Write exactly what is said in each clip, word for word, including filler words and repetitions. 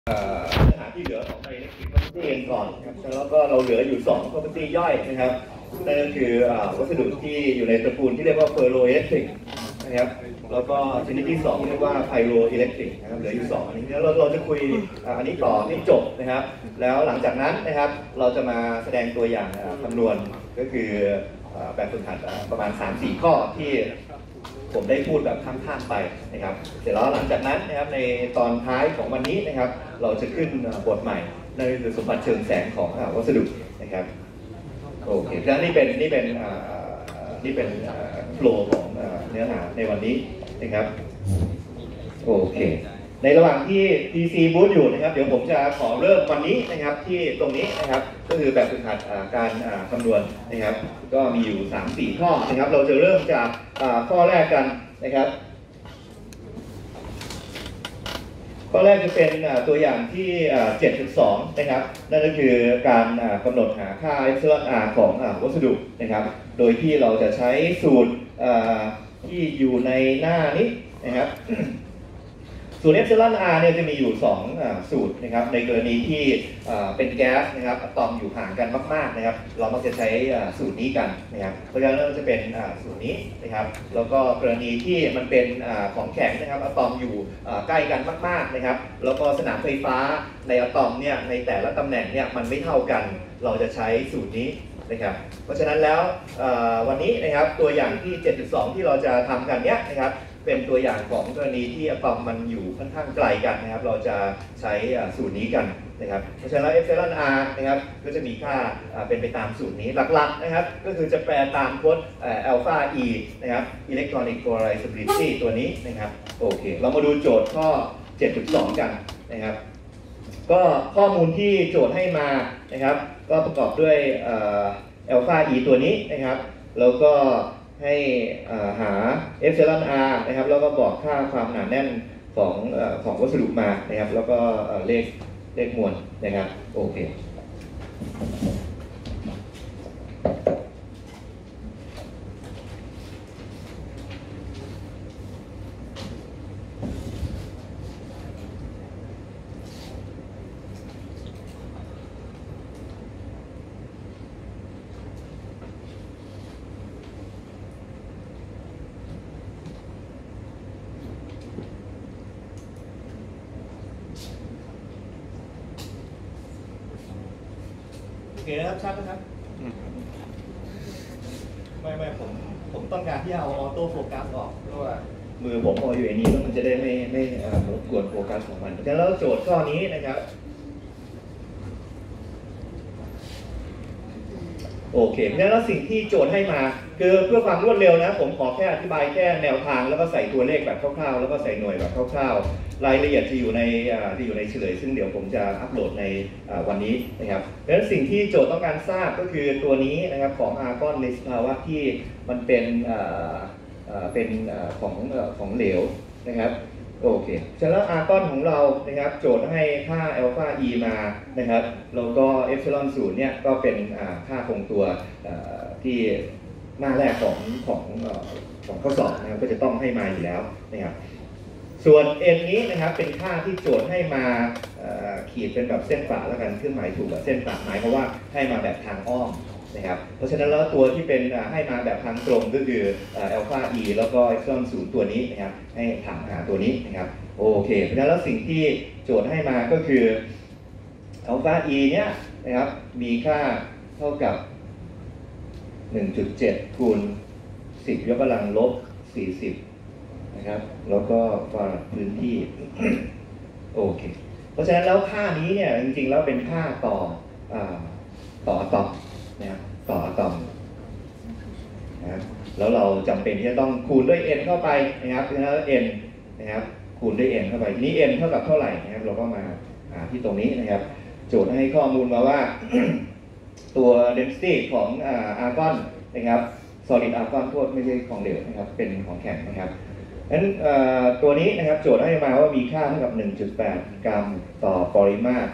เนื้อหาที่เหลือของใน Electric Property กันก่อนครับแล้วก็เราเหลืออยู่สอง property ย่อยนะครับนั่นก็คือวัสดุที่อยู่ในตระกูลที่เรียกว่า Ferroelectric นะครับแล้วก็ชนิดที่สองเรียกว่า Pyroelectric นะครับเหลืออยู่สองอันนี้แล้วเราจะคุยอันนี้ต่อให้จบนะครับแล้วหลังจากนั้นนะครับเราจะมาแสดงตัวอย่างคำนวณก็คือแบบฝึกหัดประมาณ สามสี่ ข้อที่ผมได้พูดแบบข้ามๆไปนะครับเสร็จแล้วหลังจากนั้นนะครับในตอนท้ายของวันนี้นะครับเราจะขึ้นบทใหม่นั่นก็คือสมบัติเชิงแสงของวัสดุนะครับโอเคแล้วนี่เป็นนี่เป็นนี่เป็นโฟลว์ของเนื้อหาในวันนี้นะครับโอเคในระหว่างที่ ที ซี บูธอยู่นะครับเดี๋ยวผมจะขอเริ่มวันนี้นะครับที่ตรงนี้นะครับก็คือแบบฝึกหัดการคำนวณนะครับก็มีอยู่ สามสี่ ข้อนะครับเราจะเริ่มจากข้อแรกกันนะครับข้อแรกจะเป็นตัวอย่างที่ เจ็ดจุดสอง นะครับนั่นก็คือการกำหนดหาค่า epsilon r ของวัสดุนะครับโดยที่เราจะใช้สูตรที่อยู่ในหน้านี้นะครับสูตร epsilon r เนี่ยจะมีอยู่สองสูตรนะครับในกรณีที่เป็นแก๊สนะครับอะตอมอยู่ห่างกันมากๆนะครับเรามักจะใช้สูตรนี้กันนะครับเพราะฉะนั้นเราจะเป็นสูตรนี้นะครับแล้วก็กรณีที่มันเป็นของแข็งนะครับอะตอมอยู่ใกล้กันมากๆนะครับแล้วก็สนามไฟฟ้าในอะตอมเนี่ยในแต่ละตำแหน่งเนี่ยมันไม่เท่ากันเราจะใช้สูตรนี้นะครับเพราะฉะนั้นแล้ววันนี้นะครับตัวอย่างที่ เจ็ดจุดสอง ที่เราจะทำกันเนี้ยนะครับเป็นตัวอย่างของกรณีที่อะตอมมันอยู่ค่อนข้างไกลกันนะครับเราจะใช้สูตรนี้กันนะครับเพราะฉะนั้น epsilon r นะครับก็จะมีค่าเป็นไปตามสูตรนี้หลักๆนะครับก็คือจะแปลตามโค้ด alpha e นะครับ electronic polarizability ตัวนี้นะครับโอเคเรามาดูโจทย์ข้อ เจ็ดจุดสอง กันนะครับก็ข้อมูลที่โจทย์ให้มานะครับก็ประกอบด้วย alpha e ตัวนี้นะครับแล้วก็ให้หา epsilon r นะครับแล้วก็บอกค่าความหนาแน่นของของวัสดุมานะครับแล้วก็เลขเลขมวลนะครับโอเคโอเคนะครับชัดนะครับไม่ไม่ผมผมต้องการที่เอาออโต้โฟกัสออกเพราะว่ามือผมพออยู่ในนี้แล้วมันจะได้ไม่ไม่รบกวนโฟกัสของมันแล้วโจทย์ข้อนี้นะครับโอเคแล้วสิ่งที่โจทย์ให้มาคือเพื่อความรวดเร็วนะผมขอแค่อธิบายแค่แนวทางแล้วก็ใส่ตัวเลขแบบคร่าวๆแล้วก็ใส่หน่วยแบบคร่าวๆรายละเอียดจะอยู่ในจะอยู่ในเฉลยซึ่งเดี๋ยวผมจะอัปโหลดในวันนี้นะครับดังนั้นสิ่งที่โจทย์ต้องการทราบก็คือตัวนี้นะครับของอาร์กอนในสภาวะที่มันเป็นเป็นของของเหลวนะครับโอเคเสร็จแล้วอาร์กอนของเรานะครับโจทย์ให้ค่าอัลฟา e มานะครับแล้วก็เอพซิลอนศูนย์เนี่ยก็เป็นค่าคงตัวที่หน้าแรกของของของข้อสอบนะครับก็จะต้องให้มาอยู่แล้วนะครับส่วน n นี้นะครับเป็นค่าที่โจทย์ให้มาขีดเป็นแบบเส้นฝ่าแล้วกันเครื่องหมายถูกแบบเส้นฝ่าหมายเพราะว่าให้มาแบบทางอ้อมนะครับเพราะฉะนั้นแล้วตัวที่เป็นให้มาแบบทางตรงก็คืออัลฟา e แล้วก็เอพซิลอนศูนย์ตัวนี้นะครับให้ถามหาตัวนี้นะครับโอเคเพราะฉะนั้นแล้วสิ่งที่โจทย์ให้มาก็คืออัลฟา e เนี่ยนะครับมีค่าเท่ากับ หนึ่งจุดเจ็ด คูณ สิบ ยกกำลังลบ สี่สิบนะครับแล้วก็ฟาราดพื้นที่โอเคเพราะฉะนั้นแล้วค่านี้เนี่ยจริงๆแล้วเป็นค่าต่อต่ออะตอมนะครับต่ออะตอมนะครับแล้วเราจำเป็นที่จะต้องคูณด้วย n เข้าไปนะครับเพราะฉะนั้น n นะครับคูณด้วย n เข้าไปทีนี้ n เท่ากับเท่าไหร่นะครับเราก็มาหาที่ตรงนี้นะครับโจทย์ให้ข้อมูลมาว่า ตัว density ของอาร์กอนนะครับ solid อาร์กอนโทษไม่ใช่ของเหลวนะครับเป็นของแข็งนะครับงั้นตัวนี้นะครับโจทย์ให้มาว่ามีค่าเท่ากับ หนึ่งจุดแปด กรัมต่อปริมาตร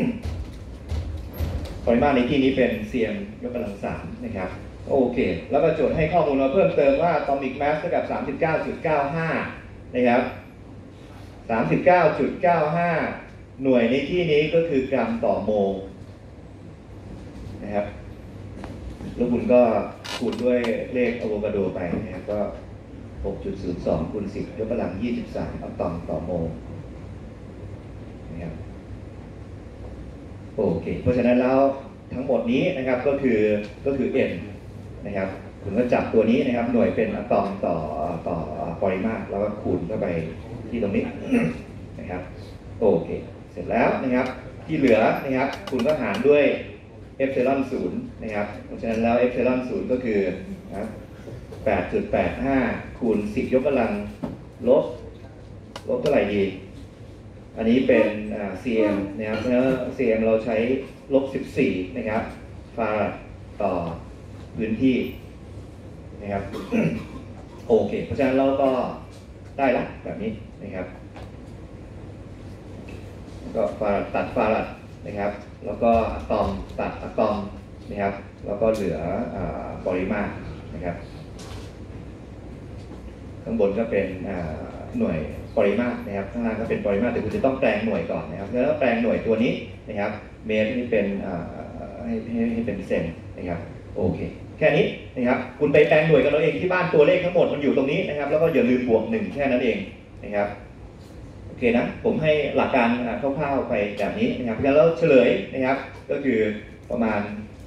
ปริมาตรในที่นี้เป็น ซี เอ็ม ยกกำลังสามนะครับโอเคแล้วก็โจทย์ให้ข้อมูลมาเพิ่มเติมว่า atomic mass เท่ากับ สามสิบเก้าจุดเก้าห้า นะครับ สามสิบเก้าจุดเก้าห้าหน่วยในที่นี้ก็คือกรัมต่อโมลนะครับแล้วคุณก็คูณด้วยเลขอะโวคาโดไปนะครับก็ หกจุดศูนย์สอง คูณสิบยกกำลังยี่สิบสามอะตอมต่อโมลนะครับโอเคเพราะฉะนั้นแล้วทั้งหมดนี้นะครับก็คือก็คือ n นะครับคุณก็จับตัวนี้นะครับหน่วยเป็นอะตอมต่อต่อปริมาตรแล้วก็คูณเข้าไปที่ตรงนี้นะครับโอเคเสร็จแล้วนะครับที่เหลือนะครับคุณก็หารด้วยเอปซิลอนศูนย์นะครับเพราะฉะนั้นแล้วเอปซิลอนศูนย์ก็คือนะ แปดจุดแปดห้า คูณสิบยกกำลังลบลบเท่าไหร่ดีอันนี้เป็น ซี เอ็ม นะครับเพราะฉะนั้น ซี เอ็ม เราใช้ลบสิบสี่นะครับฟาราดต่อพื้นที่นะครับ โอเคเพราะฉะนั้นเราก็ได้ละแบบนี้นะครับก็ฟาราดตัดฟาราดนะครับแล้วก็อะตอมตัดอะตอมนะครับแล้วก็เหลือปริมาตรนะครับข้างบนก็เป็นหน่วยปริมาตรนะครับข้างล่างก็เป็นปริมาตรแต่คุณจะต้องแปลงหน่วยก่อนนะครับแล้วแปลงหน่วยตัวนี้นะครับเมตรนี่เป็นให้ให้ให้เป็นเซนนะครับโอเคแค่นี้นะครับคุณไปแปลงหน่วยกันเราเองที่บ้านตัวเลขทั้งหมดมันอยู่ตรงนี้นะครับแล้วก็อย่าลืมบวกหนึ่งแค่นั้นเองนะครับโอเคนะผมให้หลักการคร่าวๆไปแบบนี้นะครับแล้วเฉลยนะครับก็คือประมาณ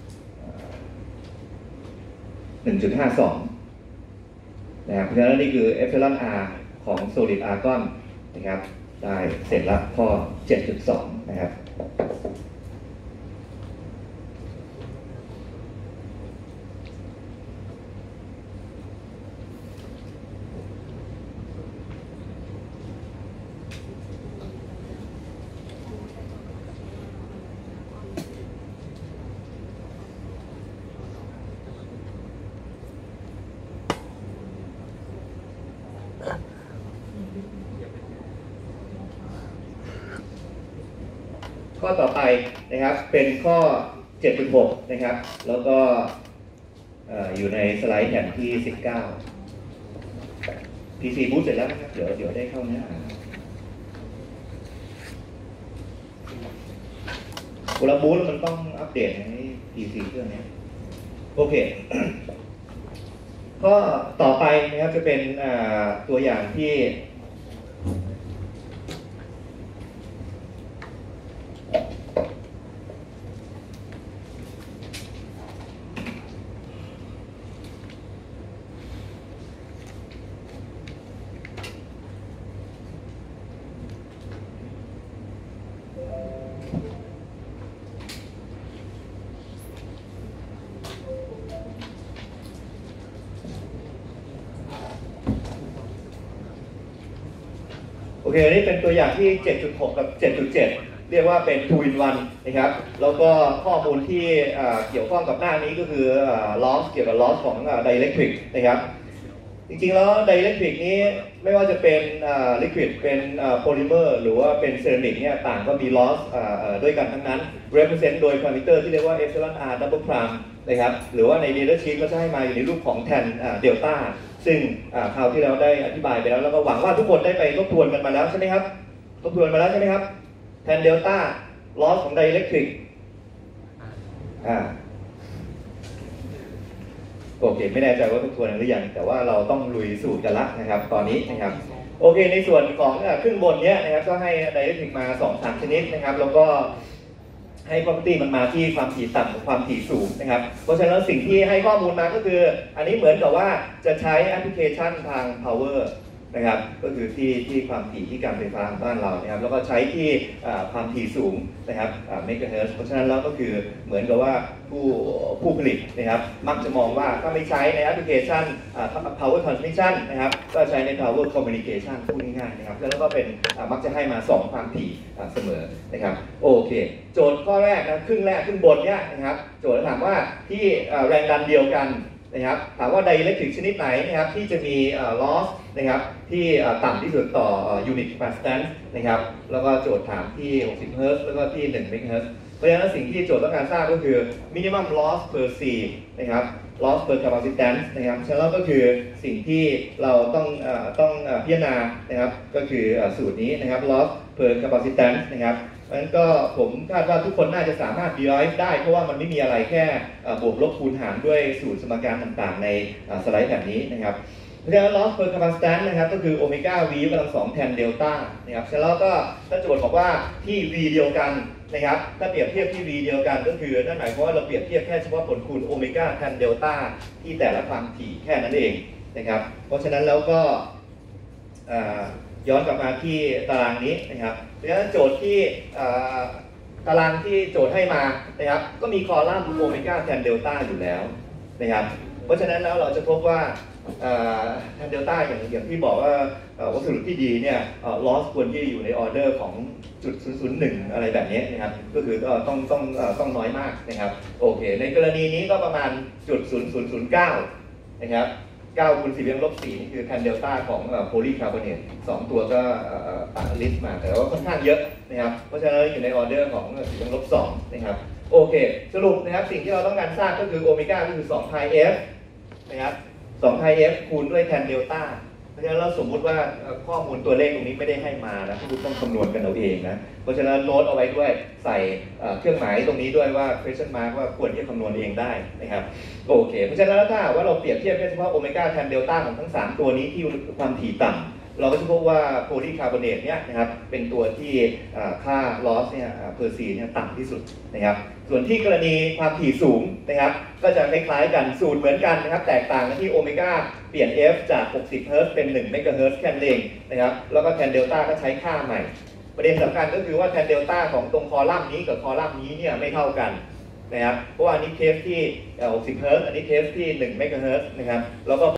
หนึ่งจุดห้าสอง นะครับเพราะฉะนั้นนี่คือ epsilon r ของ solid argon นะครับได้เสร็จแล้วข้อ เจ็ดจุดสอง นะครับข้อต่อไปนะครับเป็นข้อ เจ็ดจุดหก นะครับแล้วก็อยู่ในสไลด์แผ่นที่สิบเก้า พี ซี บูตเสร็จแล้วนะครับเดี๋ยวเดี๋ยวได้เข้าเนื้อหาเวลาบูตมันต้องอัปเดตให้ พี ซี เครื่องนี้โอเคข้อต่อไปนะครับจะเป็นตัวอย่างที่โอเคอันนี้เป็นตัวอย่างที่ เจ็ดจุดหก กับ เจ็ดจุดเจ็ด เรียกว่าเป็น ทู อิน วัน นะครับแล้วก็ข้อมูลที่เกี่ยวข้องกับหน้านี้ก็คือ loss เกี่ยวกับ loss ของ dielectric นะครับจริงๆแล้ว dielectric นี้ไม่ว่าจะเป็น liquid เป็น polymer หรือว่าเป็น ceramic เนี่ยต่างก็มี loss ด้วยกันทั้งนั้น represent โดย parameter ที่เรียกว่า epsilon r double prime นะครับหรือว่าใน data sheet ก็จะให้มาอยู่ในรูปของ tan delta ซึ่งคราวที่เราได้อธิบายไปแล้วแล้วก็หวังว่าทุกคนได้ไปทบทวนกันมาแล้วใช่ไหมครับทบทวนมาแล้วใช่ไหมครับ tan delta loss ของ dielectric อ่าโอเคไม่แน่ใจว่าทบทวนหรือยังแต่ว่าเราต้องลุยสูตรกันละนะครับตอนนี้นะครับโอเคในส่วนของครึ่งบนเนี้ยนะครับก็ให้ dielectric มา สองถึงสาม ชนิดนะครับแล้วก็ให้ property มันมาที่ความถี่ต่ำกับความถี่สูงนะครับเพราะฉะนั้นสิ่งที่ให้ข้อมูลมาก็คืออันนี้เหมือนกับว่าจะใช้แอปพลิเคชันทาง power นะครับก็คือที่ที่ความถี่ที่การไฟฟ้าของบ้านเรานะครับแล้วก็ใช้ที่ความถี่สูงนะครับเมกะเฮิรตซ์เพราะฉะนั้นแล้วก็คือเหมือนกับว่าผู้ผู้ผลิตนะครับมักจะมองว่าถ้าไม่ใช้ในแอปพลิเคชัน power transmission นะครับก็ใช้ใน power communication พูดง่ายๆนะครับแล้วก็เป็นมักจะให้มาสองความถี่เสมอนะครับโอเคโจทย์ข้อแรกนะครึ่งแรกครึ่งบนเนี่ยนะครับโจทย์ถามว่าที่แรงดันเดียวกันนะครับถามว่า dielectric ชนิดไหนนะครับที่จะมี loss นะครับที่ต่ำที่สุดต่อ unit capacitance นะครับแล้วก็โจทย์ถามที่หกสิบเฮิร์ตซ์แล้วก็ที่หนึ่งเมกะเฮิรตซ์เพราะฉะนั้นสิ่งที่โจทย์ต้องการทราบก็คือ minimum loss per C นะครับ loss per capacitance นะครับฉะนั้นก็คือสิ่งที่เราต้องต้องพิจารณานะครับก็คือสูตรนี้นะครับ loss per capacitance นะครับเพราะฉะนั้นก็ผมคาดว่าทุกคนน่าจะสามารถ derive ได้เพราะว่ามันไม่มีอะไรแค่บวกลบคูณหารด้วยสูตรสมการต่างๆในสไลด์แบบนี้นะครับเพราะฉะนั้น loss per constant นะครับก็คือโอเมก้า v กำลังสองแทนเดลต้านะครับเสร็จแล้วก็ถ้าโจทย์บอกว่าที่ v เดียวกันนะครับถ้าเปรียบเทียบที่ v เดียวกันก็คือนั่นหมายความว่าเราเปรียบเทียบแค่เฉพาะผลคูณโอเมก้าแทนเดลต้าที่แต่ละความถี่แค่นั้นเองนะครับเพราะฉะนั้นแล้วก็ย้อนกลับมาที่ตารางนี้นะครับเพราะฉะนั้นโจทย์ที่ตารางที่โจทย์ให้มานะครับก็มีคอลัมน์โอเมก้าแทนเดลต้าอยู่แล้วนะครับเพราะฉะนั้นแล้วเราจะพบว่าแทนเดลต้าอย่างอย่างที่บอกว่าวัสดุที่ดีเนี่ยลอสควรที่อยู่ในออเดอร์ของจุดศูนย์ศูนย์หนึ่งอะไรแบบนี้นะครับก็คือต้องต้องต้องน้อยมากนะครับโอเคในกรณีนี้ก็ประมาณจุดศูนย์ศูนย์ศูนย์เก้านะครับเก้าคูณสี่เลี้ยงลบสี่นี่คือแทนเดลต้าของโพลีคาร์บอเนตสองตัวก็ตัดลิสต์มาแต่ว่าค่อนข้างเยอะนะครับเพราะฉะนั้นอยู่ในออเดอร์ของสี่เลี้ยงลบสองนะครับโอเคสรุปนะครับสิ่งที่เราต้องการทราบก็คือโอเมก้าก็คือสองพายเอฟนะครับสองพายเอฟคูณด้วยแทนเดลต้าเพราะฉะนั้นเราสมมุติว่าข้อมูลตัวเลขตรงนี้ไม่ได้ให้มานะคุณต้องคำนวณกันเอาเองนะเพราะฉะนั้นโน้ตเอาไว้ด้วยใส่เครื่องหมายตรงนี้ด้วยว่า question mark ว่าควรที่จะคำนวณเองได้นะครับโอเคเพราะฉะนั้นถ้าว่าเราเปรียบเทียบแค่เฉพาะโอเมก้าแทนเดลต้าของทั้งสามตัวนี้ที่ความถี่ต่ำเราก็จะพบว่าโพลีคาร์บอเนตเนี่ยนะครับเป็นตัวที่ค่า loss เนี่ยเพอร์ซีเนี่ยต่ำที่สุดนะครับส่วนที่กรณีความถี่สูงนะครับก็จะคล้ายๆกันสูตรเหมือนกันนะครับแตกต่างกันที่โอเมก้าเปลี่ยน f จากหกสิบเฮิร์ตซ์เป็นหนึ่งเมกะเฮิร์ตซ์แค่นั้นเองนะครับแล้วก็แทนเดลต้าก็ใช้ค่าใหม่ประเด็นสำคัญก็คือว่าแทนเดลต้าของตรงคอลัมน์นี้กับคอลัมน์นี้เนี่ยไม่เท่ากันนะครับเพราะว่าอันนี้เทสที่หกสิบเฮิร์ตซ์อันนี้เทสที่หนึ่งเมกะเฮิร์ตซ์นะครับแล้วก็